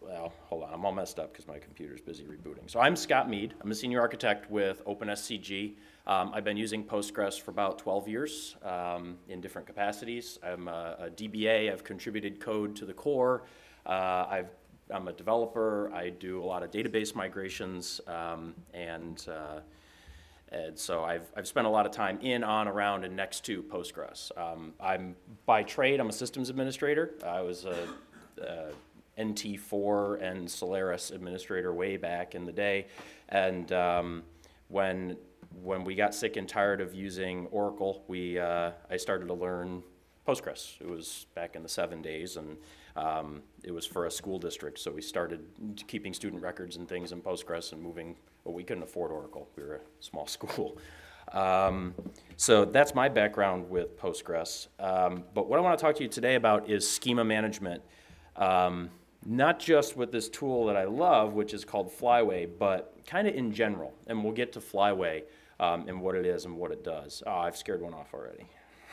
well, hold on, I'm all messed up because my computer's busy rebooting. So I'm Scott Mead. I'm a senior architect with OpenSCG. I've been using Postgres for about 12 years in different capacities. I'm a DBA. I've contributed code to the core. I'm a developer. I do a lot of database migrations, and so I've spent a lot of time in, on, around, and next to Postgres. By trade, I'm a systems administrator. I was a NT4 and Solaris administrator way back in the day, and when we got sick and tired of using Oracle, I started to learn Postgres. It was back in the 7 days, and it was for a school district, so we started keeping student records and things in Postgres and moving. Well, we couldn't afford Oracle. We were a small school. So that's my background with Postgres. But what I want to talk to you today about is schema management. Not just with this tool that I love, which is called Flyway, but kind of in general. And we'll get to Flyway and what it is and what it does. Oh, I've scared one off already.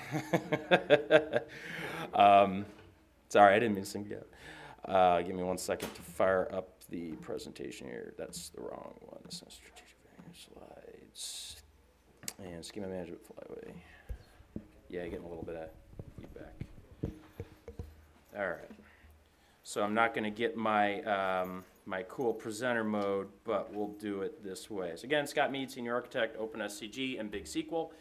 Sorry, I didn't mean to sing it. Give me 1 second to fire up the presentation here. That's the wrong one. This is strategic slides. And schema management Flyway. Yeah, getting a little bit of feedback. All right. So I'm not going to get my my cool presenter mode, but we'll do it this way. So again, Scott Mead, Senior Architect, OpenSCG, and Big SQL.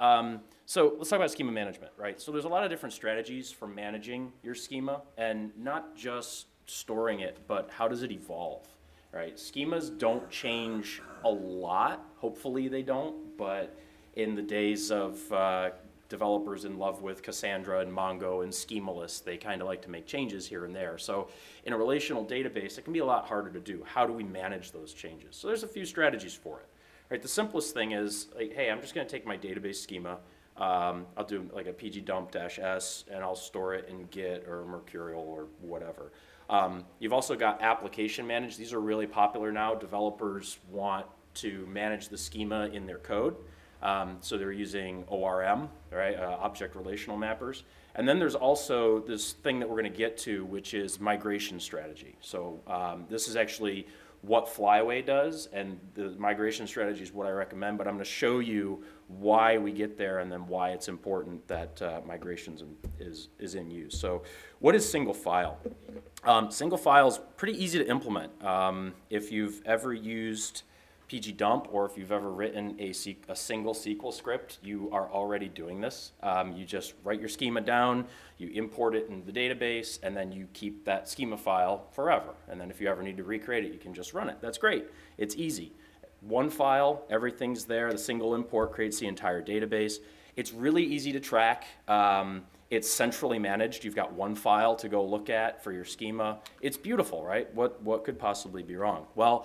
So let's talk about schema management, right? So there's a lot of different strategies for managing your schema, and not just storing it, but how does it evolve, right? Schemas don't change a lot. Hopefully they don't, but in the days of developers in love with Cassandra and Mongo and schemaless, they kind of like to make changes here and there. So in a relational database, it can be a lot harder to do. How do we manage those changes? So there's a few strategies for it. Right, the simplest thing is, like, hey, I'm just going to take my database schema. I'll do like a pgdump-s, and I'll store it in Git or Mercurial or whatever. You've also got application manage. These are really popular now. Developers want to manage the schema in their code. So they're using ORM, right, object relational mappers. And then there's also this thing that we're going to get to, which is migration strategy. So this is actually what Flyway does, and the migration strategy is what I recommend, but I'm going to show you why we get there and then why it's important that migrations is in use. So what is single file? Single file is pretty easy to implement. If you've ever used pgdump, or if you've ever written a single SQL script, you are already doing this. You just write your schema down, you import it into the database, and then you keep that schema file forever. And then if you ever need to recreate it, you can just run it. That's great. It's easy. One file, everything's there. The single import creates the entire database. It's really easy to track. It's centrally managed. You've got one file to go look at for your schema. It's beautiful, right? What could possibly be wrong? Well,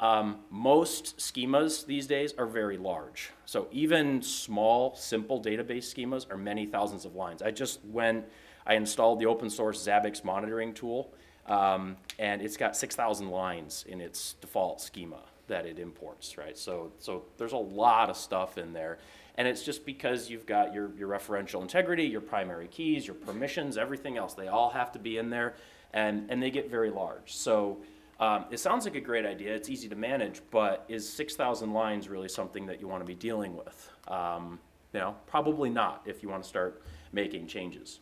most schemas these days are very large. So even small, simple database schemas are many thousands of lines. I installed the open source Zabbix monitoring tool, and it's got 6,000 lines in its default schema that it imports, right? So there's a lot of stuff in there. And it's just because you've got your referential integrity, your primary keys, your permissions, everything else. They all have to be in there, and they get very large. So it sounds like a great idea. It's easy to manage, but is 6,000 lines really something that you want to be dealing with? You know, probably not if you want to start making changes.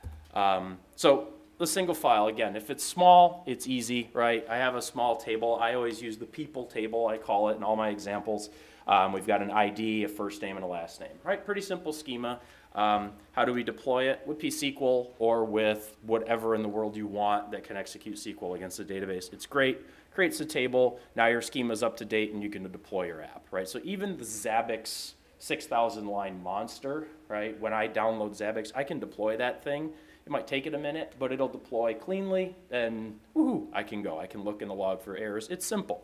So the single file, again, if it's small, it's easy, right? I have a small table. I always use the people table, I call it, in all my examples. We've got an ID, a first name, and a last name, right? Pretty simple schema. How do we deploy it? With pSQL or with whatever in the world you want that can execute SQL against the database. It's great. Creates a table. Now your schema's up to date and you can deploy your app, right? So even the Zabbix 6,000 line monster, right? When I download Zabbix, I can deploy that thing. It might take it a minute, but it'll deploy cleanly, and woohoo, I can go. I can look in the log for errors. It's simple.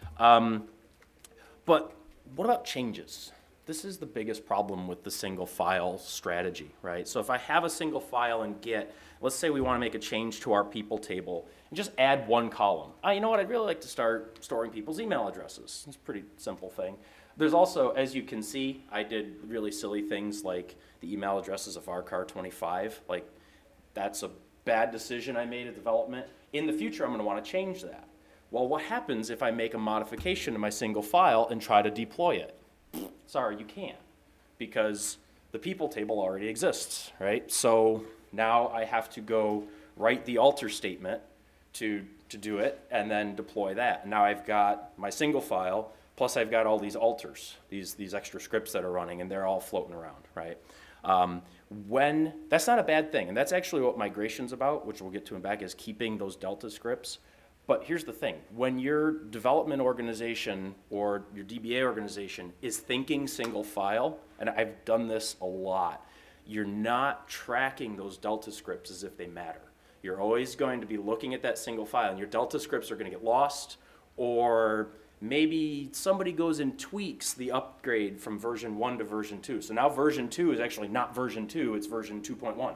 But what about changes? This is the biggest problem with the single file strategy, right? So if I have a single file in Git, let's say we want to make a change to our people table and just add one column. You know what, I'd really like to start storing people's email addresses. It's a pretty simple thing. There's also, as you can see, I did really silly things like the email addresses of varchar25. Like, that's a bad decision I made at development. In the future, I'm going to want to change that. Well, what happens if I make a modification to my single file and try to deploy it? Sorry, you can't, because the people table already exists, right? So now I have to go write the alter statement to do it and then deploy that. And now I've got my single file, plus I've got all these alters, these extra scripts that are running, and they're all floating around, right? That's not a bad thing, and that's actually what migration's about, which we'll get to in back, is keeping those Delta scripts. But here's the thing, when your development organization or your DBA organization is thinking single file, and I've done this a lot, you're not tracking those Delta scripts as if they matter. You're always going to be looking at that single file, and your Delta scripts are going to get lost, or maybe somebody goes and tweaks the upgrade from version 1 to version 2. So now version 2 is actually not version 2, it's version 2.1.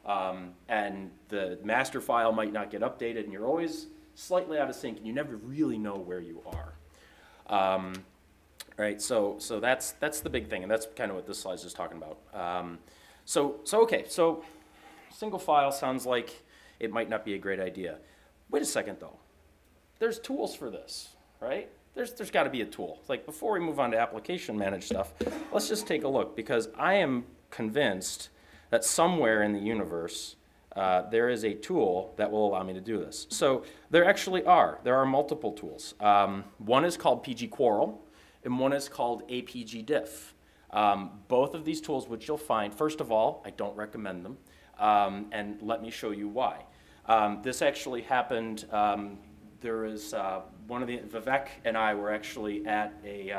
And the master file might not get updated, and you're always slightly out of sync, and you never really know where you are. Right, so that's the big thing, and that's kind of what this slide is just talking about. Okay, so single file sounds like it might not be a great idea. Wait a second though, there's tools for this, right? There's got to be a tool. Like, before we move on to application managed stuff, let's just take a look, because I am convinced that somewhere in the universe there is a tool that will allow me to do this. So there actually are. There are multiple tools. One is called PG Quarrel, and one is called APG Diff. Both of these tools, which you'll find, first of all, I don't recommend them, and let me show you why. This actually happened. There is one of the, Vivek and I were actually at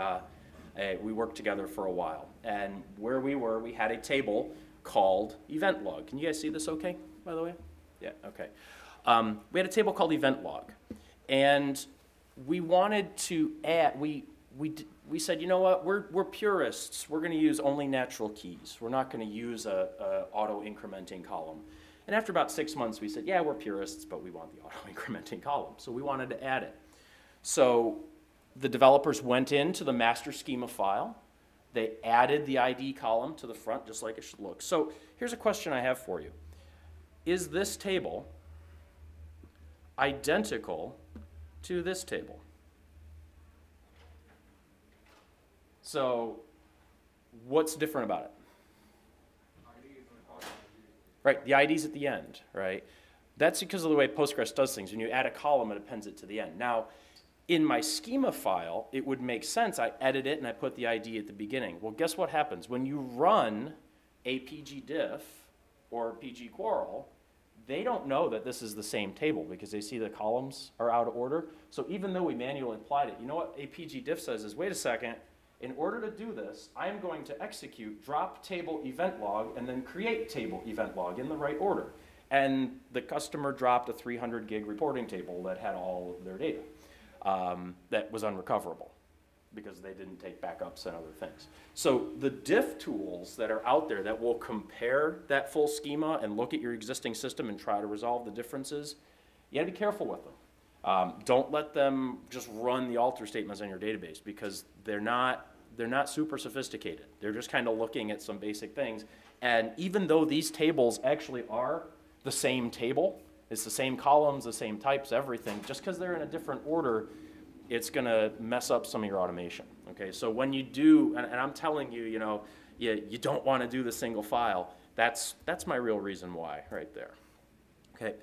we worked together for a while, and where we were, we had a table called event log. Can you guys see this okay, by the way? Yeah, okay. We had a table called event log, and we wanted to add, we said, you know what, we're purists. We're going to use only natural keys. We're not going to use a auto-incrementing column. And after about 6 months, we said, yeah, we're purists, but we want the auto-incrementing column. So we wanted to add it. So the developers went into the master schema file. They added the ID column to the front, just like it should look. So here's a question I have for you. Is this table identical to this table? So what's different about it? Right, the ID's at the end, right? That's because of the way Postgres does things. When you add a column, it appends it to the end. Now, in my schema file, it would make sense. I edit it and I put the ID at the beginning. Well, guess what happens? When you run APG Diff or PG Quarrel, they don't know that this is the same table because they see the columns are out of order. So even though we manually applied it, you know what APG Diff says is, wait a second, in order to do this, I'm going to execute drop table event log and then create table event log in the right order. And the customer dropped a 300 gig reporting table that had all of their data that was unrecoverable because they didn't take backups and other things. So the diff tools that are out there that will compare that full schema and look at your existing system and try to resolve the differences, you gotta be careful with them. Don't let them just run the alter statements on your database because they're not super sophisticated. They're just kind of looking at some basic things. And even though these tables actually are the same table, it's the same columns, the same types, everything, just because they're in a different order, it's going to mess up some of your automation. Okay, so when you do, and I'm telling you, you don't want to do the single file, that's my real reason why right there. Okay,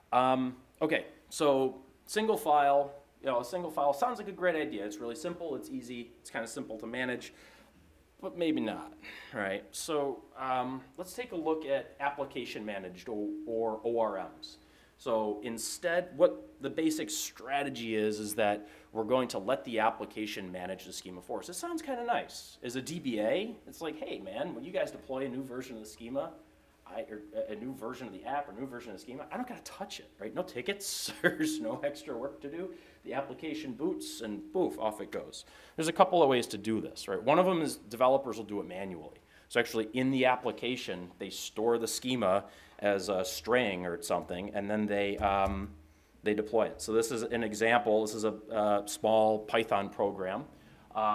okay, so single file, a single file sounds like a great idea. It's really simple, it's easy, it's kind of simple to manage, but maybe not, right? So let's take a look at application managed or ORMs. So instead, what the basic strategy is that we're going to let the application manage the schema for us. It sounds kind of nice. As a DBA, it's like, hey man, when you guys deploy a new version of the schema, or a new version of the app or new version of the schema, I don't got to touch it, right? No tickets, there's no extra work to do. The application boots and poof, off it goes. There's a couple of ways to do this, right? One of them is developers will do it manually. So actually in the application, they store the schema as a string or something, and then they deploy it. So this is an example. This is a small Python program,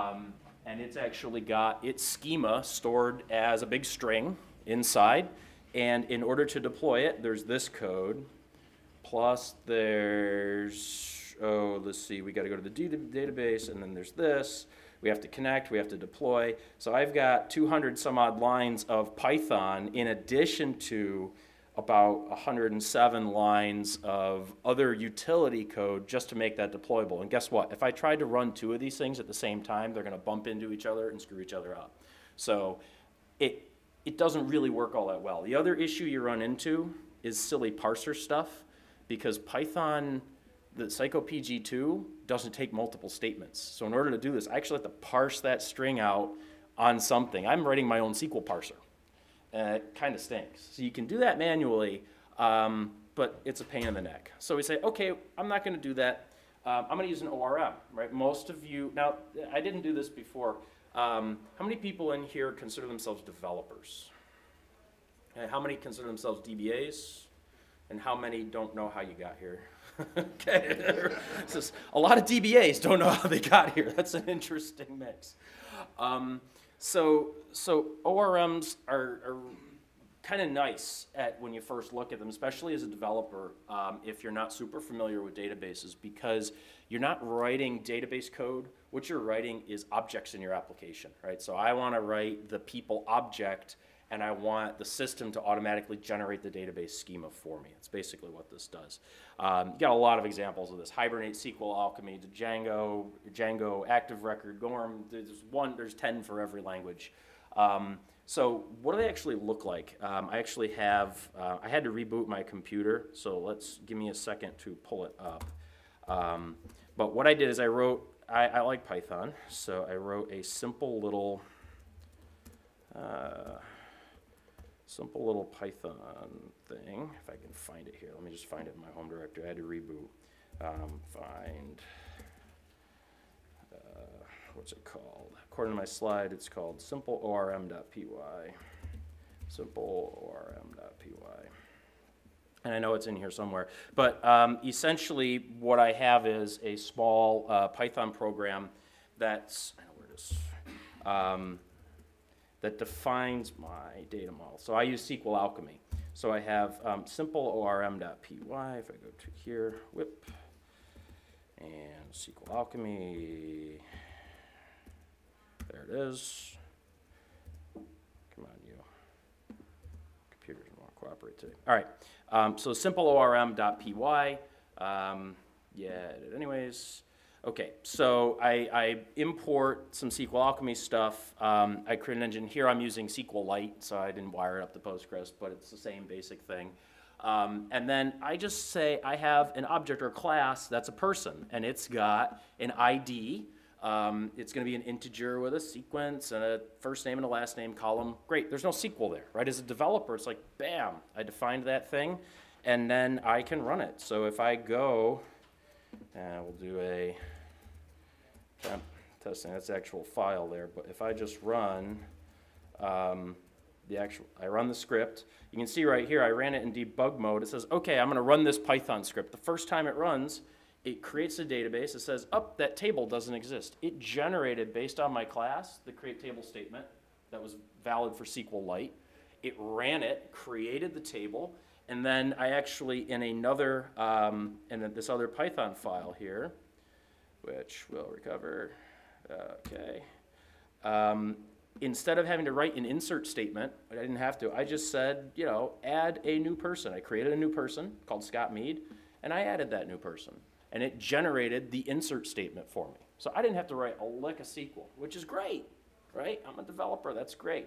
and it's actually got its schema stored as a big string inside. And in order to deploy it, there's this code, plus there's, let's see, we got to go to the database, and then there's this. We have to connect, we have to deploy. So I've got 200 some odd lines of Python in addition to about 107 lines of other utility code just to make that deployable. And guess what? If I tried to run 2 of these things at the same time, they're going to bump into each other and screw each other up. So it doesn't really work all that well. The other issue you run into is silly parser stuff, because Python, the psychopg2, doesn't take multiple statements. So in order to do this, I actually have to parse that string out on something. I'm writing my own SQL parser. It kind of stinks. So you can do that manually, but it's a pain in the neck. So we say, okay, I'm not going to do that. I'm going to use an ORM, right? Most of you, now I didn't do this before. How many people in here consider themselves developers? How many consider themselves DBAs? And how many don't know how you got here? Okay, a lot of DBAs don't know how they got here. That's an interesting mix. So ORMs are kind of nice when you first look at them, especially as a developer, if you're not super familiar with databases, because you're not writing database code. What you're writing is objects in your application, right? So I want to write the people object, and I want the system to automatically generate the database schema for me. That's basically what this does. You got a lot of examples of this: Hibernate, SQL Alchemy, Django, Active Record, GORM. There's 10 for every language. So what do they actually look like? I actually have, I had to reboot my computer, so give me a second to pull it up. But what I did is I like Python, so I wrote a simple little Python thing, if I can find it here. Let me just find it in my home directory. I had to reboot. What's it called? According to my slide, it's called simpleorm.py. Simpleorm.py. And I know it's in here somewhere. But essentially, what I have is a small Python program that's, I know where it is, that defines my data model. So I use SQL Alchemy. So I have simpleorm.py. If I go to here, whip, and SQL Alchemy. There it is. Come on, you. Computer doesn't want to cooperate today. All right. So simpleorm.py. Yeah, I did anyways. Okay, so I import some SQL Alchemy stuff. I create an engine. Here I'm using SQLite, so I didn't wire it up to Postgres, but it's the same basic thing. And then I just say I have an object or class that's a person, and it's got an ID. It's going to be an integer with a sequence and a first name and a last name column. Great, there's no SQL there, right? As a developer, it's like, bam, I defined that thing, and then I can run it. So if I go, we'll do a testing, that's the actual file there, but if I just run I run the script, you can see right here, I ran it in debug mode. It says, okay, I'm going to run this Python script. The first time it runs, it creates a database. It says, that table doesn't exist. It generated, based on my class, the create table statement that was valid for SQLite. It ran it, created the table, and then I actually, in another, this other Python file here, which we'll recover, okay. Instead of having to write an insert statement, I didn't have to, I just said, add a new person. I created a new person called Scott Mead, and I added that new person. And it generated the insert statement for me. So I didn't have to write a lick of SQL, which is great, right? I'm a developer, that's great.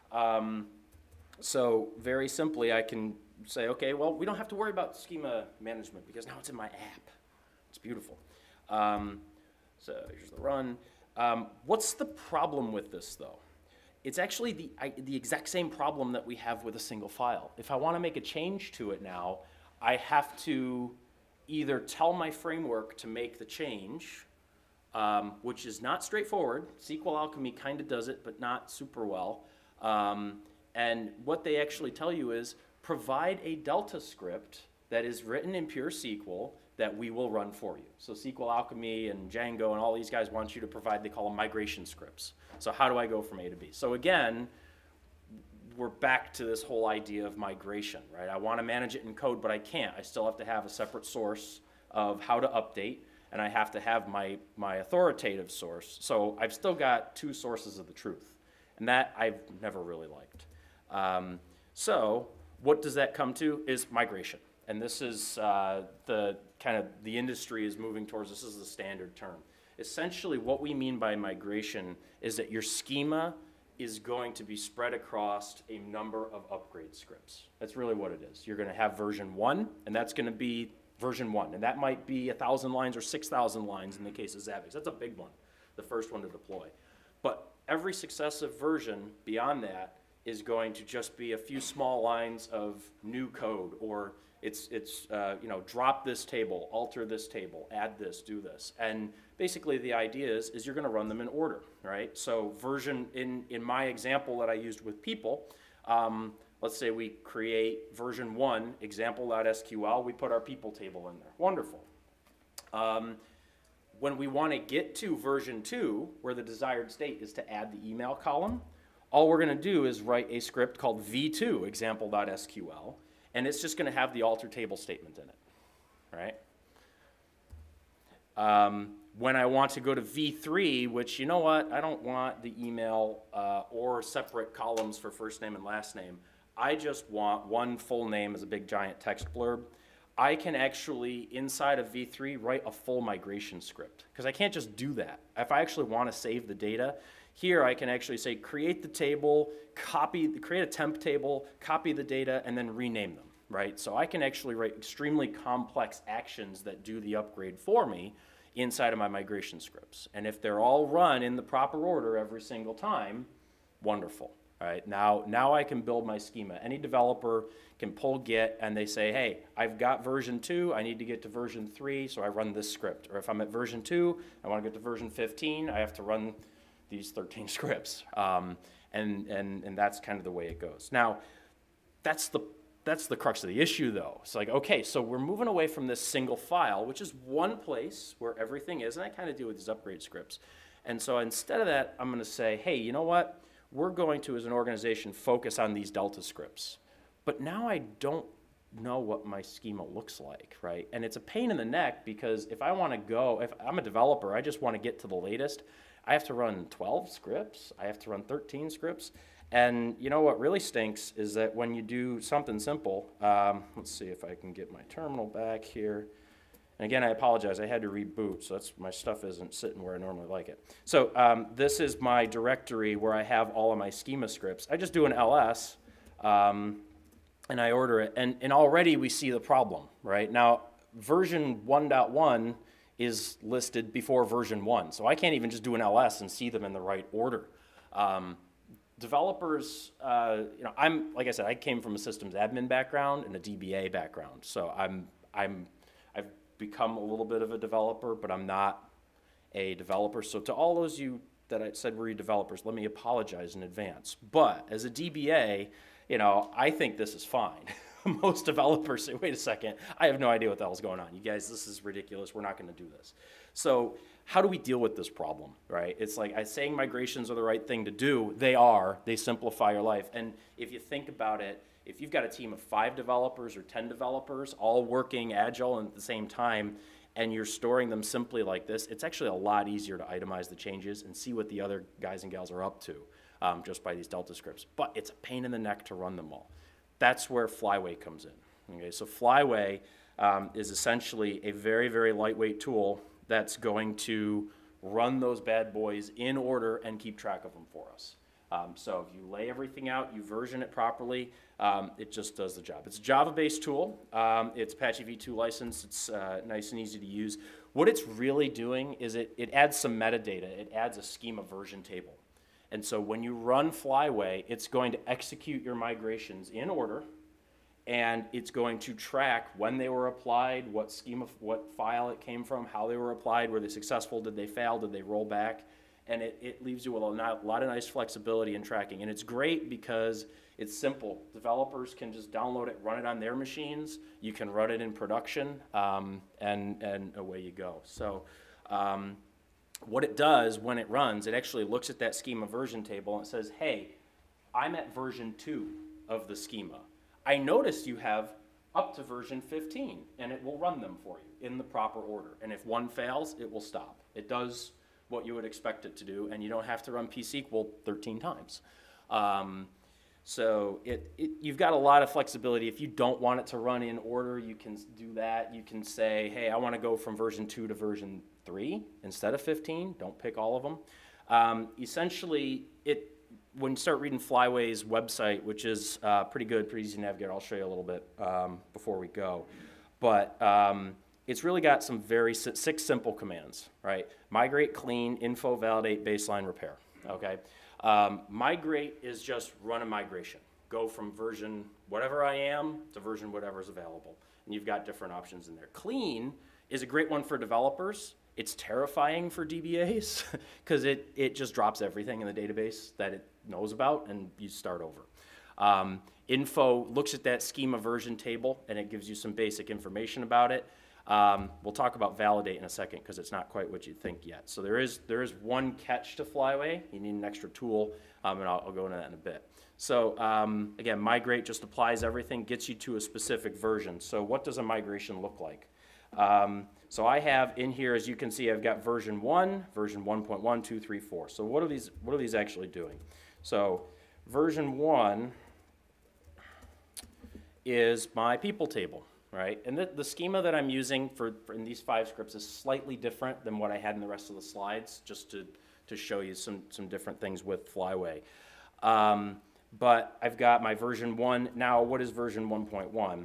So very simply, I can say, okay, well, we don't have to worry about schema management because now it's in my app. It's beautiful. So here's the run. What's the problem with this, though? It's actually the exact same problem that we have with a single file. If I want to make a change to it now, I have to either tell my framework to make the change, which is not straightforward. SQL Alchemy kind of does it, but not super well. And what they actually tell you is provide a Delta script that is written in pure SQL that we will run for you. So SQL Alchemy and Django and all these guys want you to provide, they call them migration scripts. So how do I go from A to B? So again, we're back to this whole idea of migration, right? I want to manage it in code, but I can't. I still have to have a separate source of how to update, and I have to have my authoritative source. So I've still got two sources of the truth, and that I've never really liked. So what does that come to is migration. And this is the industry is moving towards, this is the standard term. Essentially what we mean by migration is that your schema is going to be spread across a number of upgrade scripts. That's really what it is. You're going to have version 1, and that's going to be version 1. And that might be 1,000 lines or 6,000 lines in the case of Zabbix. That's a big one, the first one to deploy. But every successive version beyond that is going to just be a few small lines of new code, or it's drop this table, alter this table, add this, do this. And basically the idea is you're gonna run them in order, right? So in my example that I used with people, let's say we create version 1, example.sql, we put our people table in there. Wonderful. When we wanna get to version 2, where the desired state is to add the email column, all we're gonna do is write a script called v2, example.sql, and it's just going to have the alter table statement in it, right? When I want to go to V3, which, you know what, I don't want the email or separate columns for first name and last name. I just want one full name as a big giant text blurb. I can actually, inside of V3, write a full migration script, because I can't just do that. If I actually want to save the data, here I can actually say create the table, create a temp table, copy the data, and then rename them, right? So I can actually write extremely complex actions that do the upgrade for me inside of my migration scripts. And if they're all run in the proper order every single time, wonderful. All right, now I can build my schema. Any developer can pull Git and they say, hey, I've got version 2, I need to get to version 3, so I run this script. Or if I'm at version 2, I want to get to version 15, I have to run these 13 scripts. And that's kind of the way it goes. Now, that's the crux of the issue, though. It's like, okay, so we're moving away from this single file, which is one place where everything is, and I kind of do with these upgrade scripts. And so instead of that, I'm going to say, hey, you know what? We're going to, as an organization, focus on these Delta scripts. But now I don't know what my schema looks like, right? And it's a pain in the neck, because if I want to go, if I'm a developer, I just want to get to the latest, I have to run 12 scripts, I have to run 13 scripts. And you know what really stinks is that when you do something simple, let's see if I can get my terminal back here. And again, I apologize, I had to reboot, so my stuff isn't sitting where I normally like it. So this is my directory where I have all of my schema scripts. I just do an ls, and I order it, and already we see the problem, right? Now, version 1.1 is listed before version 1, so I can't even just do an ls and see them in the right order. Developers, like I said, I came from a systems admin background and a DBA background, so I've become a little bit of a developer, but I'm not a developer. So to all those you that I said were you developers, let me apologize in advance. But as a DBA, I think this is fine. Most developers say, wait a second, I have no idea what the hell's going on. You guys, this is ridiculous. We're not going to do this. So how do we deal with this problem, right? It's like saying migrations are the right thing to do. They are. They simplify your life. And if you think about it, if you've got a team of 5 developers or 10 developers all working agile and at the same time, and you're storing them simply like this, it's actually a lot easier to itemize the changes and see what the other guys and gals are up to just by these Delta scripts. But it's a pain in the neck to run them all. That's where Flyway comes in. Okay, so Flyway is essentially a very, very lightweight tool that's going to run those bad boys in order and keep track of them for us. So if you lay everything out, you version it properly, it just does the job. It's a Java-based tool. It's Apache v2 licensed. It's nice and easy to use. What it's really doing is it adds some metadata. It adds a schema version table. And so when you run Flyway, it's going to execute your migrations in order, and it's going to track when they were applied, what schema, what file it came from, how they were applied, were they successful, did they fail, did they roll back, and it leaves you with a lot of nice flexibility in tracking. And it's great because it's simple. Developers can just download it, run it on their machines. You can run it in production, and away you go. So what it does when it runs, it actually looks at that schema version table and says, hey, I'm at version 2 of the schema. I noticed you have up to version 15, and it will run them for you in the proper order. And if one fails, it will stop. It does what you would expect it to do, and you don't have to run pSQL 13 times. So you've got a lot of flexibility. If you don't want it to run in order, you can do that. You can say, hey, I want to go from version 2 to version 3 instead of 15. Don't pick all of them. Essentially, when you start reading Flyway's website, which is pretty good, pretty easy to navigate, I'll show you a little bit before we go. But it's really got some 6 simple commands, right? Migrate, clean, info, validate, baseline, repair, okay? Migrate is just run a migration. Go from version whatever I am to version whatever is available. And you've got different options in there. Clean is a great one for developers. It's terrifying for DBAs because it just drops everything in the database that it knows about and you start over. Info looks at that schema version table and it gives you some basic information about it. We'll talk about validate in a second because it's not quite what you think yet. So there is one catch to Flyway. You need an extra tool, and I'll go into that in a bit. So again, migrate just applies everything, gets you to a specific version. So what does a migration look like? So I have in here, as you can see, I've got version 1, version 1.1, 2, 3, 4. So what are these actually doing? So version 1 is my people table, right? And the schema that I'm using for in these 5 scripts is slightly different than what I had in the rest of the slides, just to show you some different things with Flyway. But I've got my version 1. Now, what is version 1.1?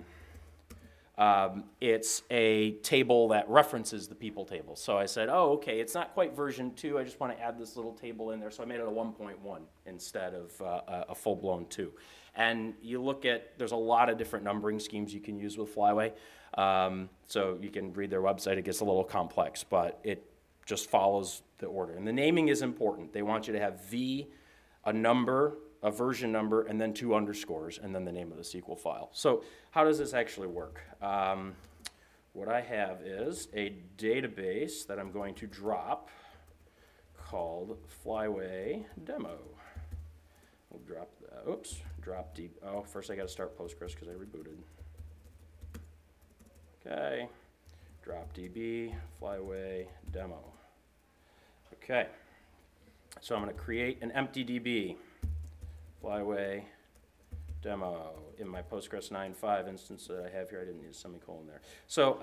It's a table that references the people table. So I said, oh, okay, it's not quite version 2. I just want to add this little table in there. So I made it a 1.1 instead of a full-blown 2. And you look at, there's a lot of different numbering schemes you can use with Flyway. So you can read their website. It gets a little complex, but it just follows the order. And the naming is important. They want you to have V, a number, a version number, and then 2 underscores, and then the name of the SQL file. So how does this actually work? What I have is a database that I'm going to drop called Flyway Demo. We'll drop that. Oops, drop deep. Oh, first I got to start Postgres because I rebooted. Okay, drop DB, Flyway Demo. Okay, so I'm going to create an empty DB. Flyway demo in my Postgres 9.5 instance that I have here. I didn't need a semicolon there. So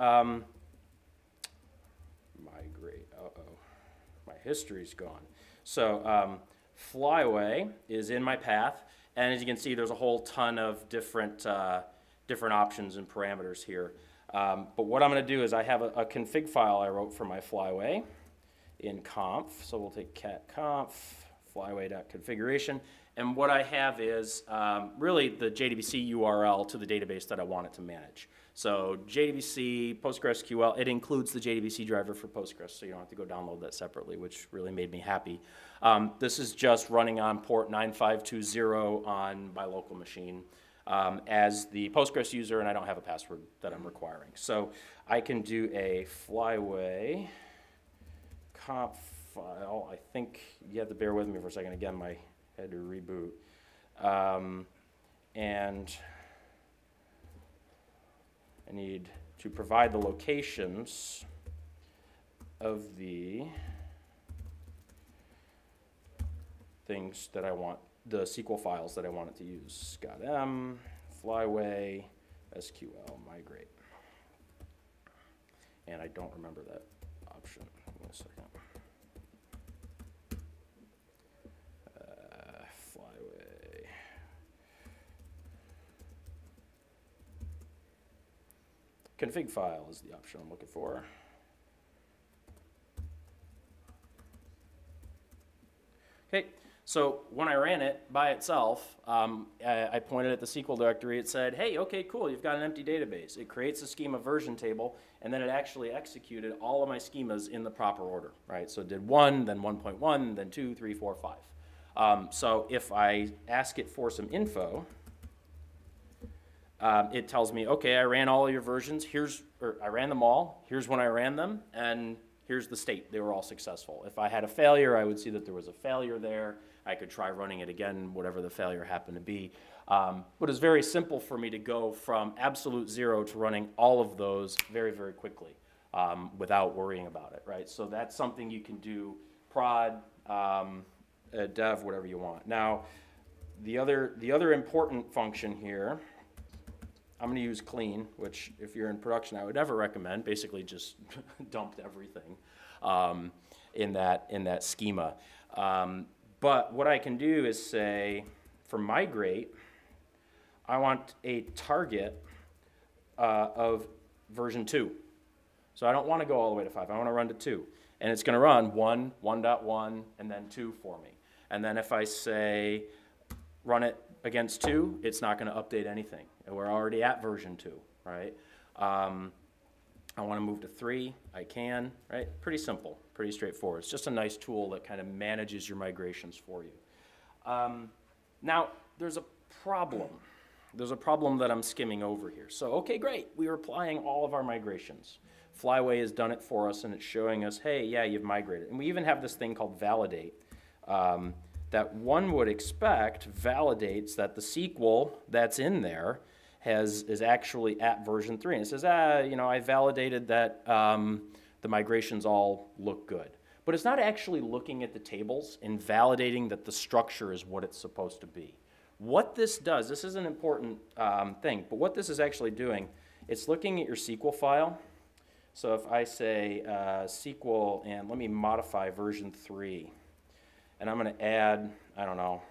migrate. My history's gone. So Flyway is in my path, and as you can see, there's a whole ton of different options and parameters here. But what I'm going to do is I have a config file I wrote for my Flyway in conf. So we'll take cat conf flyway.configuration. And what I have is really the JDBC URL to the database that I want it to manage. So JDBC, PostgreSQL, it includes the JDBC driver for Postgres, so you don't have to go download that separately, which really made me happy. This is just running on port 9520 on my local machine as the Postgres user, and I don't have a password that I'm requiring. So I can do a Flyway conf file. I think you have to bear with me for a second. Again, my had to reboot. And I need to provide the locations of the things that I want, the SQL files that I want it to use. Scott-M, Flyway, SQL, migrate. And I don't remember that option. One second. Config file is the option I'm looking for. Okay, so when I ran it by itself, I pointed at the SQL directory. It said, hey, okay, cool, you've got an empty database. It creates a schema version table, and then it actually executed all of my schemas in the proper order, right? So it did 1, then 1.1, then 2, 3, 4, 5. So if I ask it for some info, it tells me, okay, I ran all of your versions. I ran them all. Here's when I ran them, and here's the state. They were all successful. If I had a failure, I would see that there was a failure there. I could try running it again, whatever the failure happened to be. But it's very simple for me to go from absolute zero to running all of those very, very quickly without worrying about it, right? So that's something you can do prod, dev, whatever you want. Now, the other important function here, I'm going to use clean, which if you're in production, I would never recommend. Basically, just dumped everything in that schema. But what I can do is say, for migrate, I want a target of version 2. So I don't want to go all the way to 5. I want to run to 2. And it's going to run 1, 1.1, and then 2 for me. And then if I say run it against 2, it's not going to update anything. And we're already at version 2, right? I want to move to 3. I can, right? Pretty simple, pretty straightforward. It's just a nice tool that kind of manages your migrations for you. Now, there's a problem. There's a problem that I'm skimming over here. So, okay, great. We are applying all of our migrations. Flyway has done it for us, and it's showing us, hey, yeah, you've migrated. And we even have this thing called validate that one would expect validates that the SQL that's in there is actually at version 3. And it says, I validated that the migrations all look good. But it's not actually looking at the tables and validating that the structure is what it's supposed to be. What this does, this is an important thing, but what this is actually doing, it's looking at your SQL file. So if I say SQL and let me modify version 3, and I'm going to add, I don't know,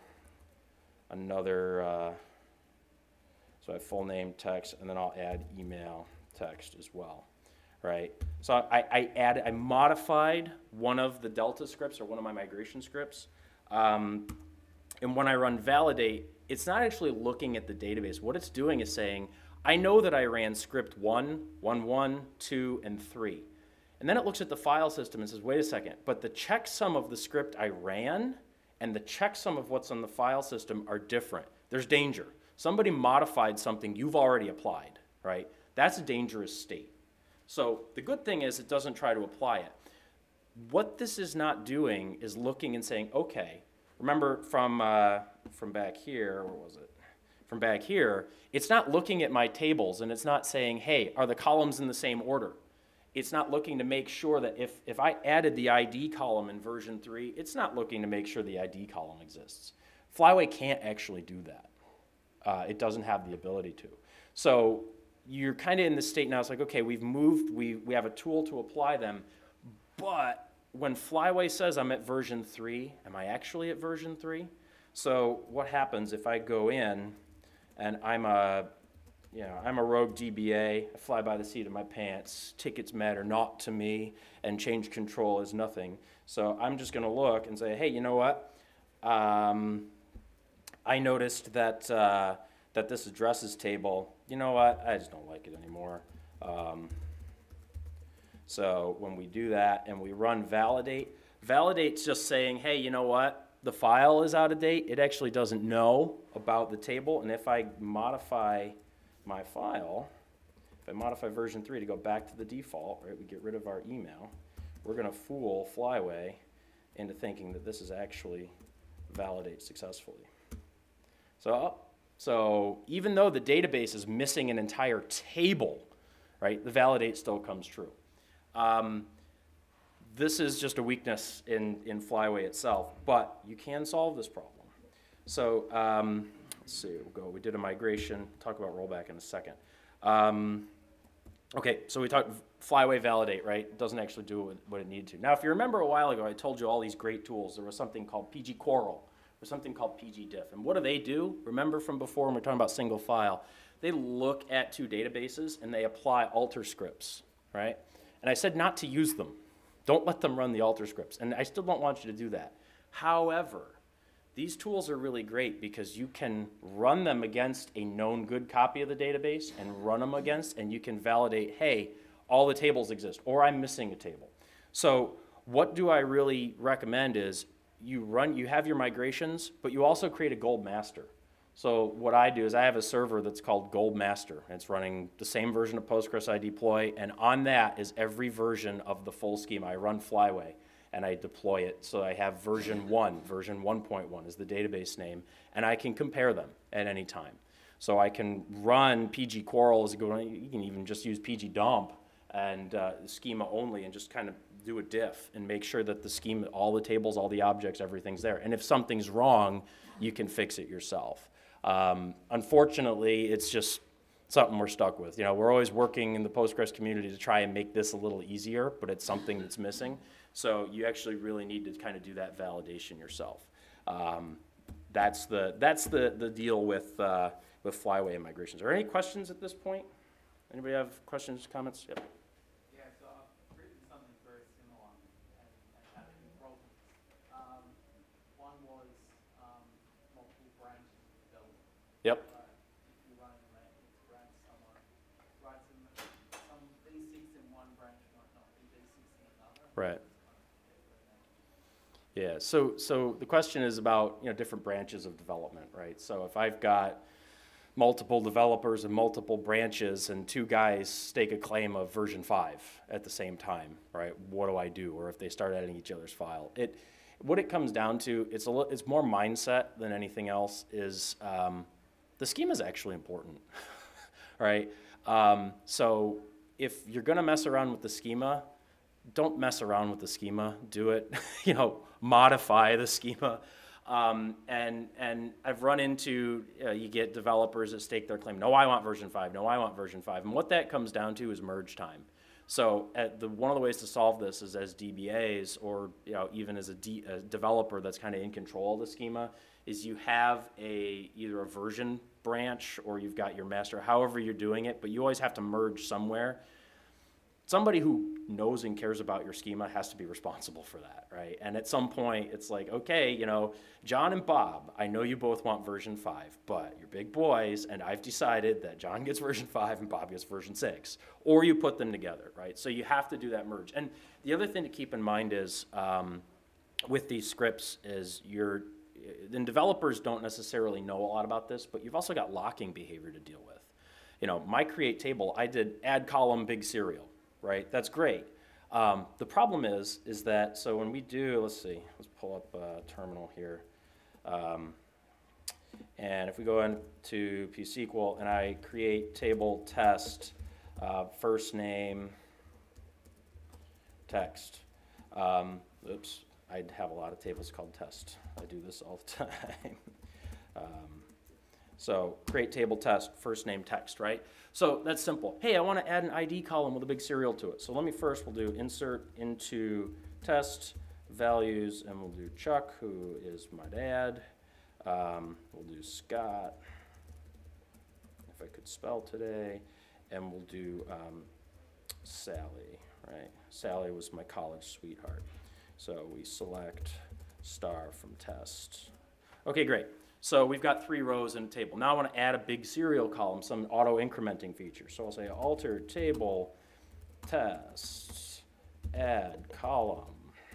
another, so I have full name text, and then I'll add email text as well, right? So I modified one of the Delta scripts or one of my migration scripts, and when I run validate, it's not actually looking at the database. What it's doing is saying, I know that I ran script 1, 1, 2, and 3. And then it looks at the file system and says, wait a second, but the checksum of the script I ran and the checksum of what's on the file system are different. There's danger. Somebody modified something you've already applied, right? That's a dangerous state. So the good thing is it doesn't try to apply it. What this is not doing is looking and saying, okay, remember from back here, where was it? From back here, it's not looking at my tables and it's not saying, hey, are the columns in the same order? It's not looking to make sure that if I added the ID column in version 3, it's not looking to make sure the ID column exists. Flyway can't actually do that. It doesn't have the ability to. So you're kind of in this state now. It's like, okay, we've moved. We have a tool to apply them. But when Flyway says I'm at version 3, am I actually at version 3? So what happens if I go in and I'm a rogue DBA, I fly by the seat of my pants, tickets matter not to me, and change control is nothing. So I'm just going to look and say, hey, you know what? I noticed that this addresses table, you know what? I just don't like it anymore. So when we do that and we run validate, validate's just saying, hey, you know what? The file is out of date. It actually doesn't know about the table. And if I modify my file, if I modify version 3 to go back to the default, right, we get rid of our email, we're going to fool Flyway into thinking that this is actually validate successfully. So even though the database is missing an entire table, right, the validate still comes true. This is just a weakness in Flyway itself, but you can solve this problem. So let's see, we did a migration. Talk about rollback in a second. Okay, so we talked Flyway validate, right? It doesn't actually do what it needed to. Now, if you remember a while ago, I told you all these great tools. There was something called PG Coral or something called PG Diff. And what do? Remember from before when we were talking about single file, they look at two databases and they apply alter scripts, right? And I said not to use them. Don't let them run the alter scripts. And I still don't want you to do that. However, these tools are really great because you can run them against a known good copy of the database and run them against, and you can validate, hey, all the tables exist, or I'm missing a table. So what do I really recommend is you have your migrations, but you also create a gold master. So what I do is I have a server that's called Gold Master. And it's running the same version of Postgres I deploy, and on that is every version of the full schema. I run Flyway. and I deploy it. So I have version 1, version 1.1 is the database name, and I can compare them at any time. So I can run PG Quarrel as you can even just use PG Dump and schema only and just kind of do a diff and make sure that the schema, all the tables, all the objects, everything's there. And if something's wrong, you can fix it yourself. Unfortunately, it's just something we're stuck with. You know, we're always working in the Postgres community to try and make this a little easier, but it's something that's missing. So you actually really need to kind of do that validation yourself. That's the deal with Flyway and migrations. Are there any questions at this point? Anybody have questions, comments? Yep. Yeah, so I've written something very similar and had a problem. One was multiple branches of development. Yep. If you run a maintenance branch somewhere, write some B6 in one branch might not be B6 in another. Right. Yeah, so the question is about, you know, different branches of development, right? So if I've got multiple developers and multiple branches and two guys stake a claim of version 5 at the same time, right? What do I do? Or if they start editing each other's file. What it comes down to, it's more mindset than anything else, is the schema is actually important, right? So if you're gonna mess around with the schema, don't mess around with the schema, do it, you know, modify the schema. And I've run into, you get developers that stake their claim, no, I want version 5, no, I want version 5. And what that comes down to is merge time. So one of the ways to solve this is as DBAs, or, you know, even as a developer that's kind of in control of the schema, is you have either a version branch or you've got your master, however you're doing it, but you always have to merge somewhere. Somebody who knows and cares about your schema has to be responsible for that, right? And at some point, it's like, okay, you know, John and Bob, I know you both want version 5, but you're big boys, and I've decided that John gets version 5 and Bob gets version 6. Or you put them together, right? So you have to do that merge. And the other thing to keep in mind is, with these scripts, is then developers don't necessarily know a lot about this, but you've also got locking behavior to deal with. You know, my create table, I did add column big serial. Right, that's great. The problem is that, so when we do, let's pull up a terminal here. And if we go into psql and I create table test, first name, text. Oops, I have a lot of tables called test. I do this all the time. So create table test, first name text, right? So that's simple. Hey, I want to add an ID column with a big serial to it. So we'll do insert into test values, and we'll do Chuck, who is my dad. We'll do Scott, if I could spell today, and we'll do Sally, right? Sally was my college sweetheart. So we select star from test. Okay, great. So we've got 3 rows in a table. Now I want to add a big serial column, some auto-incrementing feature. So I'll say alter table test, add column,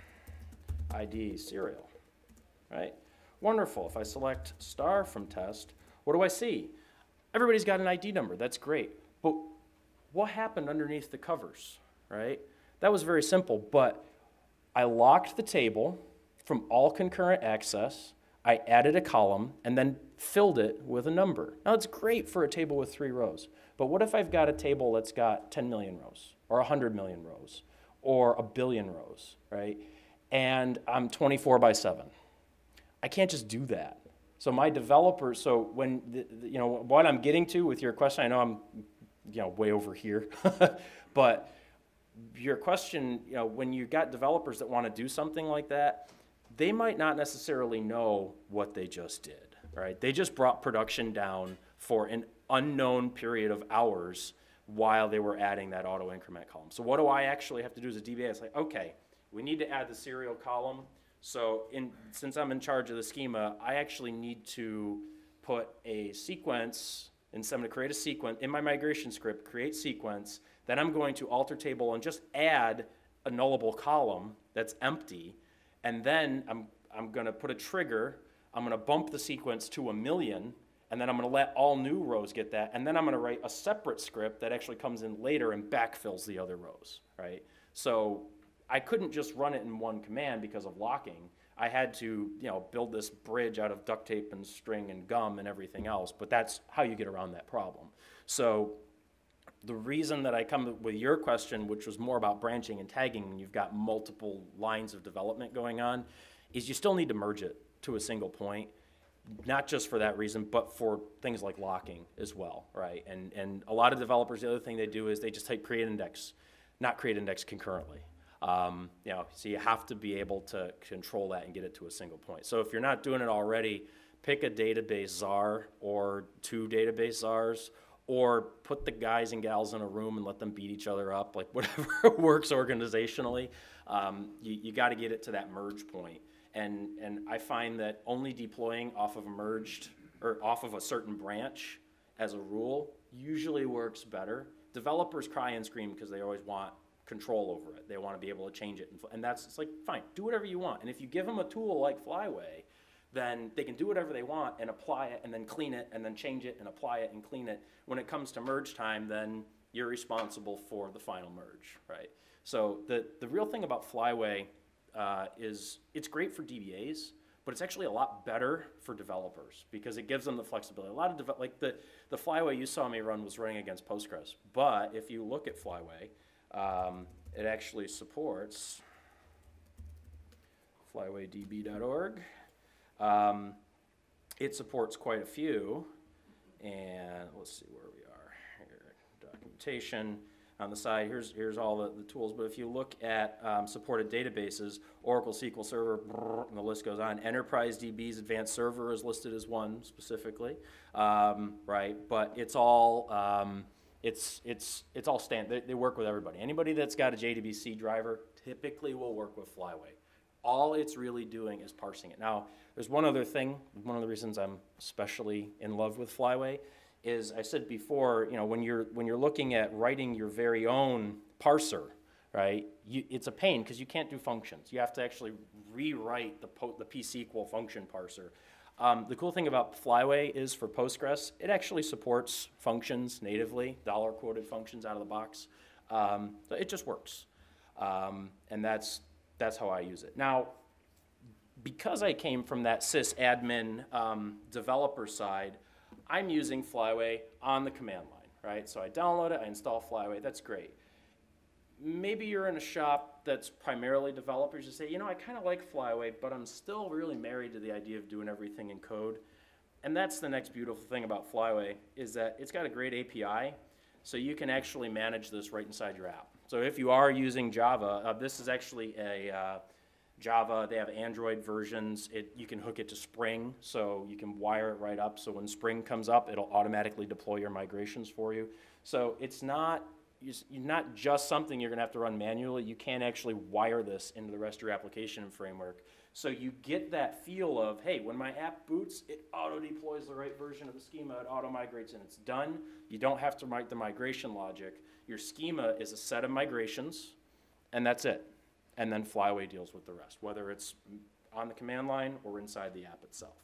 ID serial, right? Wonderful. If I select star from test, what do I see? Everybody's got an ID number. That's great. But what happened underneath the covers, right? That was very simple, but I locked the table from all concurrent access. I added a column and then filled it with a number. Now it's great for a table with 3 rows, but what if I've got a table that's got 10 million rows or 100 million rows or a billion rows, right? And I'm 24 by 7. I can't just do that. So my developers, so when, you know, what I'm getting to with your question, I know I'm, you know, way over here, but your question, you know, when you got developers that want to do something like that, they might not necessarily know what they just did, right? They just brought production down for an unknown period of hours while they were adding that auto increment column. So what do I actually have to do as a DBA? It's like, okay, we need to add the serial column. So since I'm in charge of the schema, I actually need to put a sequence, and so I'm going to create a sequence in my migration script, create sequence, then I'm going to alter table and just add a nullable column that's empty. And then I'm going to put a trigger, I'm going to bump the sequence to 1,000,000, and then I'm going to let all new rows get that, and then I'm going to write a separate script that actually comes in later and backfills the other rows, right? So I couldn't just run it in one command because of locking. I had to, build this bridge out of duct tape and string and gum and everything else, but that's how you get around that problem. So the reason that I come with your question, which was more about branching and tagging when you've got multiple lines of development going on, is you still need to merge it to a single point, not just for that reason, but for things like locking as well, right? And a lot of developers, the other thing they do is they just type create index, not create index concurrently. So you have to be able to control that and get it to a single point. So if you're not doing it already, pick a database czar or 2 database czars, or put the guys and gals in a room and let them beat each other up, like whatever works organizationally. You got to get it to that merge point. And I find that only deploying off of a merged or off of a certain branch as a rule usually works better. Developers cry and scream because they always want control over it. They want to be able to change it. And that's, it's like, fine, do whatever you want. And if you give them a tool like Flyway, then they can do whatever they want and apply it and then clean it and then change it and apply it and clean it. When it comes to merge time, then you're responsible for the final merge, right? So the real thing about Flyway is it's great for DBAs, but it's actually a lot better for developers because it gives them the flexibility. A lot of like the Flyway you saw me run was running against Postgres, but if you look at Flyway, it actually supports flywaydb.org. It supports quite a few, and let's see where we are here. Documentation on the side. Here's all the tools. But if you look at supported databases, Oracle SQL Server, and the list goes on. Enterprise DB's Advanced Server is listed as one specifically, right? But it's all it's all standard. They work with everybody. Anybody that's got a JDBC driver typically will work with Flyway. All it's really doing is parsing it. Now, there's one other thing. One of the reasons I'm especially in love with Flyway is I said before, when you're looking at writing your very own parser, right? It's a pain because you can't do functions. You have to actually rewrite the pSQL function parser. The cool thing about Flyway is for Postgres, it actually supports functions natively, $quoted functions out of the box. So it just works, and that's how I use it. Now, because I came from that sysadmin developer side, I'm using Flyway on the command line, right? So I download it, I install Flyway, that's great. Maybe you're in a shop that's primarily developers. You say, I kind of like Flyway, but I'm still really married to the idea of doing everything in code. And that's the next beautiful thing about Flyway is that it's got a great API, so you can actually manage this right inside your app. So if you are using Java, this is actually a Java. They have Android versions. You can hook it to Spring, so you can wire it right up. So when Spring comes up, it'll automatically deploy your migrations for you. So it's not just something you're going to have to run manually. You can actually wire this into the rest of your application framework. So you get that feel of, hey, when my app boots, it auto-deploys the right version of the schema. It auto-migrates, and it's done. You don't have to write the migration logic. Your schema is a set of migrations, and that's it. And then Flyway deals with the rest, whether it's on the command line or inside the app itself.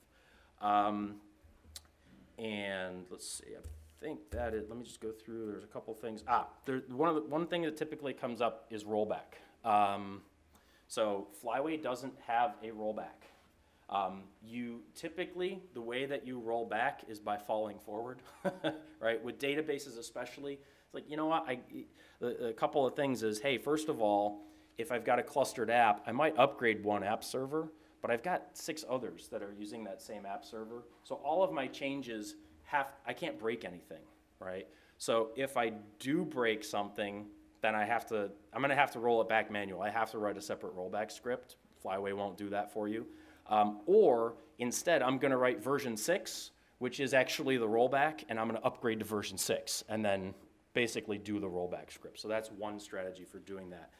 And let's see, I think that is, let me just go through, there's a couple things. One thing that typically comes up is rollback. So Flyway doesn't have a rollback. You typically, the way that you roll back is by falling forward, right? With databases especially, it's like, a couple of things is, hey, first of all, if I've got a clustered app, I might upgrade one app server, but I've got 6 others that are using that same app server. So all of my changes I can't break anything, right? So if I do break something, then I'm gonna have to roll it back manual. I have to write a separate rollback script. Flyway won't do that for you. Or instead, I'm gonna write version 6, which is actually the rollback, and I'm gonna upgrade to version 6, and then basically do the rollback script. So that's one strategy for doing that.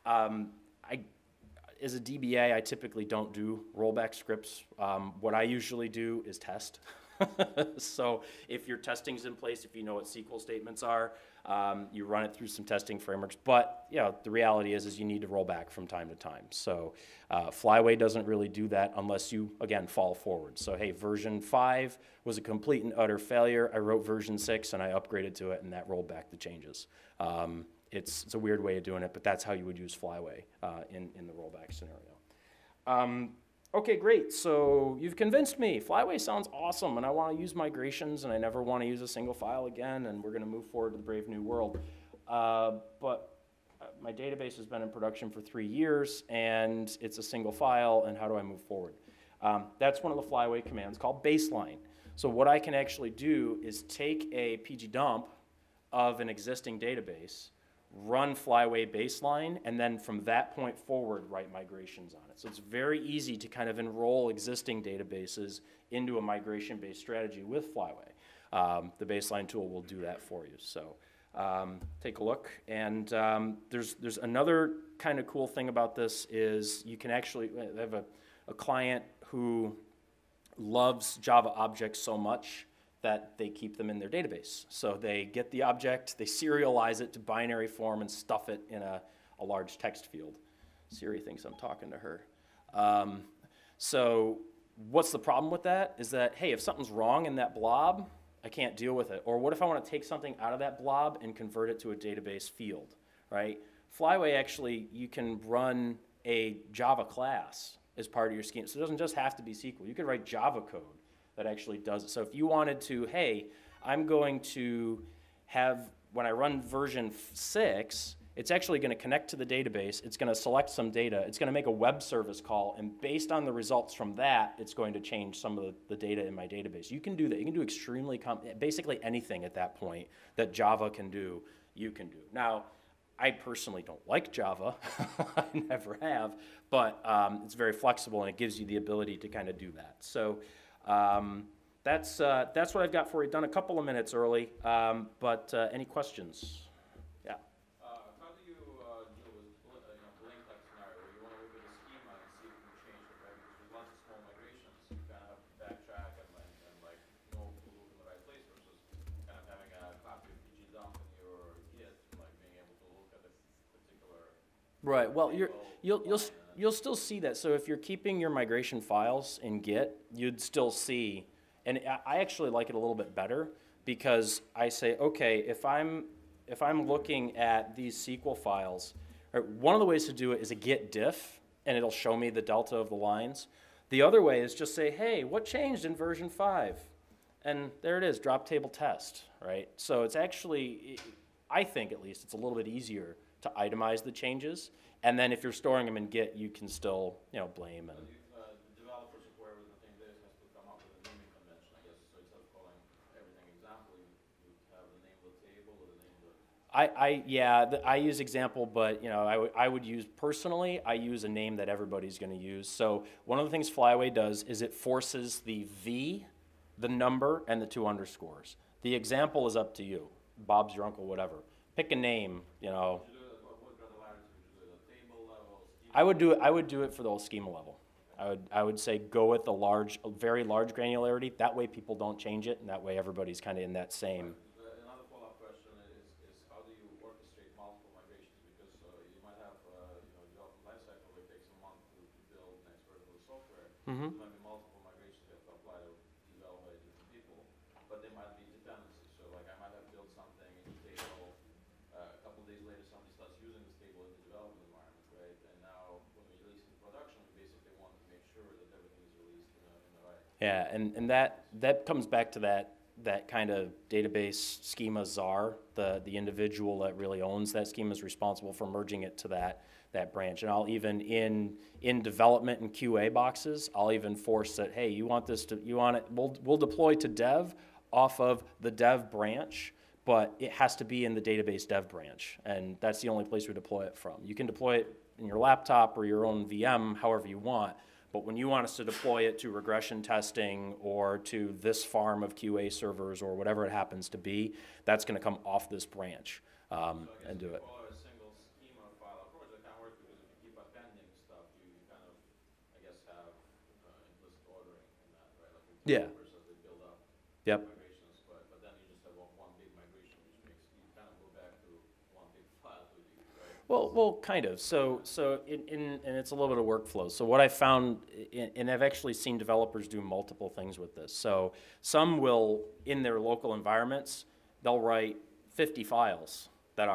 As a DBA, I typically don't do rollback scripts. What I usually do is test. So if your testing's in place, if you know what SQL statements are, you run it through some testing frameworks. But the reality is you need to roll back from time to time. So Flyway doesn't really do that unless you, again, fall forward. So hey, version 5 was a complete and utter failure. I wrote version 6 and I upgraded to it, and that rolled back the changes. It's a weird way of doing it, but that's how you would use Flyway in the rollback scenario. Okay, great. So you've convinced me. Flyway sounds awesome, and I want to use migrations, and I never want to use a single file again, and we're going to move forward to the brave new world. But my database has been in production for 3 years, and it's a single file, and how do I move forward? That's one of the Flyway commands called baseline. So what I can actually do is take a PG dump of an existing database, run Flyway baseline, and then from that point forward, write migrations on it. So it's very easy to kind of enroll existing databases into a migration-based strategy with Flyway. The baseline tool will do that for you. So take a look. And there's another kind of cool thing about this is you can actually have a client who loves Java objects so much that they keep them in their database. So they get the object, they serialize it to binary form and stuff it in a large text field. Siri thinks I'm talking to her. So what's the problem with that is that, hey, if something's wrong in that blob, I can't deal with it. Or what if I want to take something out of that blob and convert it to a database field, right? Flyway actually, you can run a Java class as part of your scheme. So it doesn't just have to be SQL. You could write Java code that actually does it. So if you wanted to, hey, I'm going to have, when I run version 6, it's actually going to connect to the database, it's going to select some data, it's going to make a web service call, and based on the results from that, it's going to change some of the data in my database. You can do that. You can do extremely, basically anything at that point that Java can do, you can do. Now, I personally don't like Java, I never have, but it's very flexible and it gives you the ability to kind of do that. So that's what I've got for you. Done a couple of minutes early, but any questions? Yeah. How do you deal with blame type scenario where you want to look at the schema and see if you can change it, right? Because with lots of small migrations, you kind of have to backtrack and like know to look in the right place versus kind of having a copy of PG dump in your Git, like being able to look at a particular. Right. Well, you'll still see that. So if you're keeping your migration files in Git, you'd still see, and I actually like it a little bit better because I say, okay, if I'm looking at these SQL files, right, one of the ways to do it is a git diff, and it'll show me the delta of the lines. The other way is just say, hey, what changed in version 5? And there it is, drop table test, right? So it's actually, I think at least, it's a little bit easier to itemize the changes. And then if you're storing them in Git, you can still, blame. And The developers or whoever the thing is has to come up with a naming convention, I guess. So instead of calling everything example, you have the name of the table or the name of the... I use example, but I would use personally. I use a name that everybody's going to use. So one of the things Flyway does is it forces the V, the number, and the 2 underscores. The example is up to you. Bob's your uncle, whatever. Pick a name. I would do it for the whole schema level. I would say go with a very large granularity. That way people don't change it, and that way everybody's kind of in that same. Another follow-up question is how do you orchestrate multiple migrations? Because you might have development lifecycle where it takes a month to build next version of the software. Mm-hmm. There might be multiple migrations you have to apply to develop by different people, but there might be dependencies. So like I might have built something in the table, a couple of days later somebody starts using this table in the development environment, right? And now when we release it in production, we basically want to make sure that everything is released in the right. Yeah, and that comes back to that kind of database schema czar, the individual that really owns that schema is responsible for merging it to that branch. And I'll even in development and QA boxes, I'll even force that, hey, you want it, we'll deploy to dev off of the dev branch, but it has to be in the database dev branch, and that's the only place we deploy it from. You can deploy it in your laptop or your own VM, however you want, but when you want us to deploy it to regression testing or to this farm of QA servers or whatever it happens to be, that's going to come off this branch and do it. Follow a single schema file approach that kind of works because if you keep appending stuff, you kind of, I guess, have implicit ordering in that, right? Like developers as they build up migrations, but then you just have one big migration, which makes you kind of go back to one big file, right? Well, kind of. So and it's a little bit of workflow. So what I found, and I've actually seen developers do multiple things with this. So some will, in their local environments, they'll write 50 files that are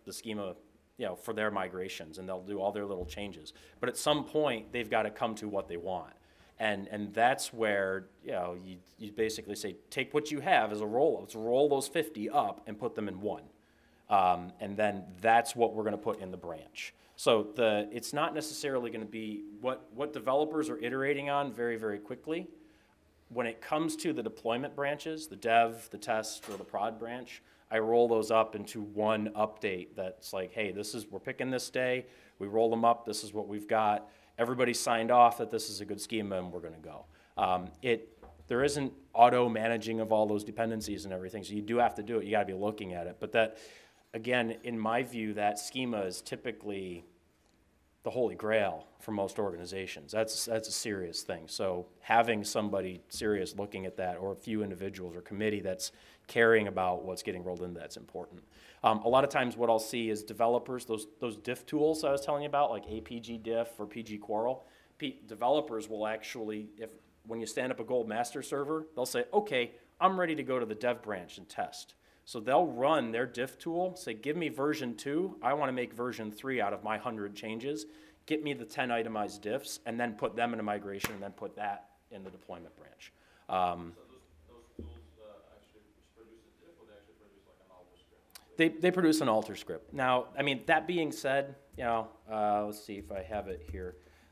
the schema, you know, for their migrations, and they'll do all their little changes. But at some point, they've got to come to what they want. And that's where, you know, you basically say, take what you have as a roll. Let's roll those 50 up and put them in one. And then that's what we're going to put in the branch. So it's not necessarily going to be what developers are iterating on very, very quickly. When it comes to the deployment branches, the dev, the test, or the prod branch, I roll those up into one update that's like, hey, we're picking this day, we roll them up, this is what we've got. Everybody signed off that this is a good schema and we're going to go. There isn't auto managing of all those dependencies and everything, so you do have to do it. You got to be looking at it. But that, again, in my view, that schema is typically the holy grail for most organizations. That's a serious thing. So having somebody serious looking at that, or a few individuals or committee that's caring about what's getting rolled in, that's important. A lot of times what I'll see is developers, those diff tools I was telling you about, like APG diff or PG Quarrel, developers will actually, when you stand up a gold master server, they'll say, okay, I'm ready to go to the dev branch and test. So they'll run their diff tool, say, give me version 2, I want to make version 3 out of my 100 changes, get me the 10 itemized diffs, and then put them in a migration, and then put that in the deployment branch. So those tools actually produce a diff, or they actually produce like an alter script? They produce an alter script. Now, I mean, that being said, you know, let's see if I have it here.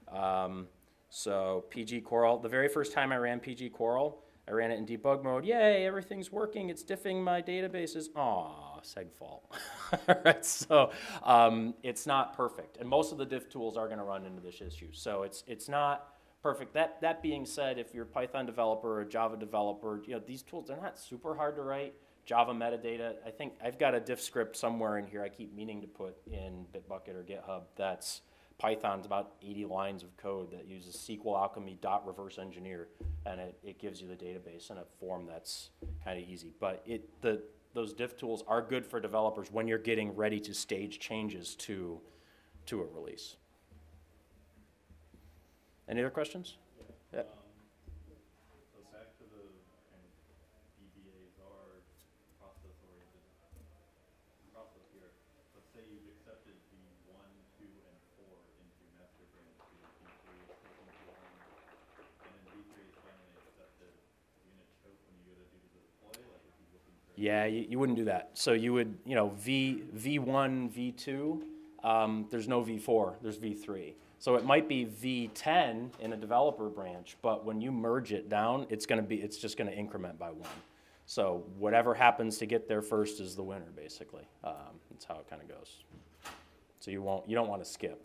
So PG Quarrel, the very first time I ran PG Quarrel, I ran it in debug mode. Yay, everything's working. It's diffing my databases. Aw, seg fault. Right, so it's not perfect. And most of the diff tools are going to run into this issue. So it's not perfect. That being said, if you're a Python developer or a Java developer, you know, these tools, they're not super hard to write. Java metadata, I think I've got a diff script somewhere in here I keep meaning to put in Bitbucket or GitHub. That's Python's about 80 lines of code that uses SQL Alchemy .reverse engineer, and it gives you the database in a form that's kind of easy. But those diff tools are good for developers when you're getting ready to stage changes to a release. Any other questions? Yeah. So back to the kind of DBAs are process-oriented process here. Let's say you've accepted V1, 2, and 4 into master branch. V3 is taken to 1, and then V3 is finally accepted. Are you going to choke when you go to do the deploy? Like if you're looking for... Yeah, you wouldn't do that. So you would, you know, V1, V2, there's no V4, there's V3. So it might be V10 in a developer branch, but when you merge it down, it's just going to increment by 1. So whatever happens to get there first is the winner, basically. That's how it kind of goes. So you don't want to skip.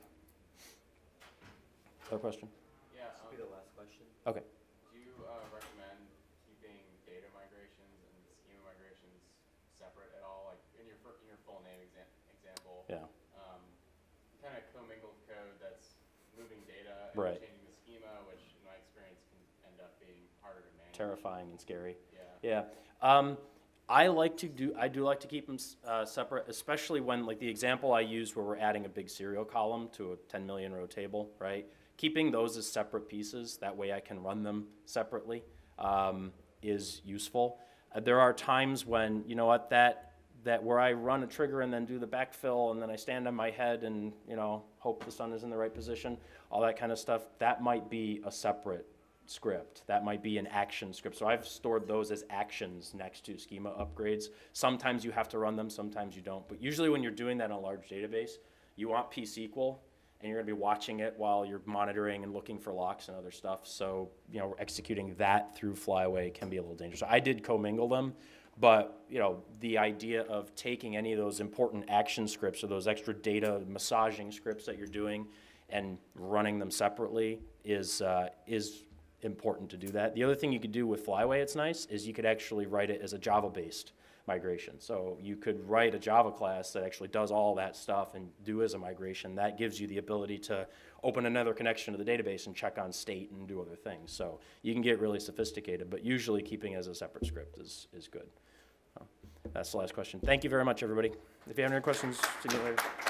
Other question? Yeah. This will be the last question. Okay. Do you recommend keeping data migrations and schema migrations separate at all? Like in your full name example, Yeah. Kind of commingled code that's moving data and Right. changing the schema, which in my experience can end up being harder to manage. Terrifying and scary. Yeah. Yeah. I do like to keep them separate, especially when, like the example I used where we're adding a big serial column to a 10 million row table, right? Keeping those as separate pieces, that way I can run them separately, is useful. There are times when, you know what, that where I run a trigger and then do the backfill and then I stand on my head and, you know, hope the sun is in the right position, all that kind of stuff, that might be a separate script. That might be an action script. So I've stored those as actions next to schema upgrades. Sometimes you have to run them, sometimes you don't. But usually when you're doing that in a large database, you want P-SQL, and you're going to be watching it while you're monitoring and looking for locks and other stuff. So, you know, executing that through Flyway can be a little dangerous. So I did commingle them, but, you know, the idea of taking any of those important action scripts or those extra data massaging scripts that you're doing and running them separately is important to do that. The other thing you could do with Flyway, it's nice, is you could actually write it as a Java-based migration. So you could write a Java class that actually does all that stuff and do as a migration. That gives you the ability to open another connection to the database and check on state and do other things. So you can get really sophisticated, but usually keeping it as a separate script is good. That's the last question. Thank you very much, everybody. If you have any questions, see you later.